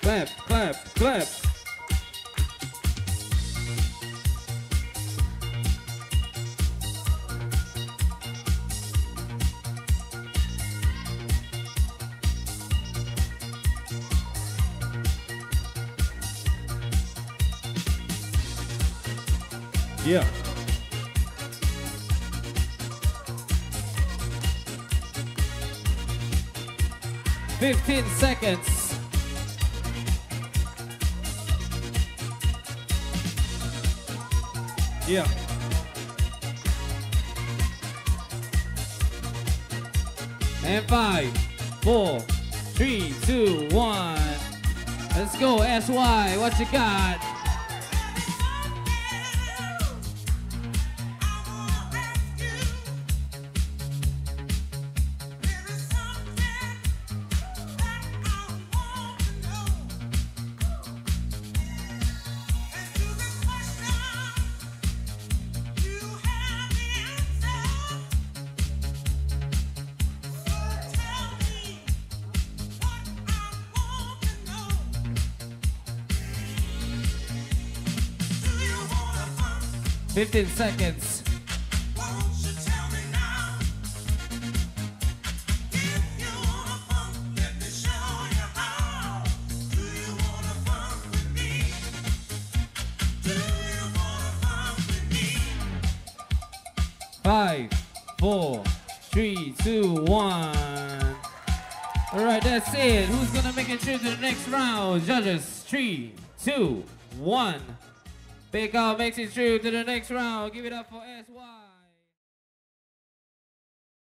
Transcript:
clap, clap, clap. Yeah. "15 seconds. Yeah. And 5, 4, 3, 2, 1. Let's go, SY. What you got? "15 seconds. Five, 4, 3, 2, 1. All right, that's it. Who's gonna make it through to the next round? Judges, 3, 2, 1. Beigow makes it through to the next round. Give it up for SY.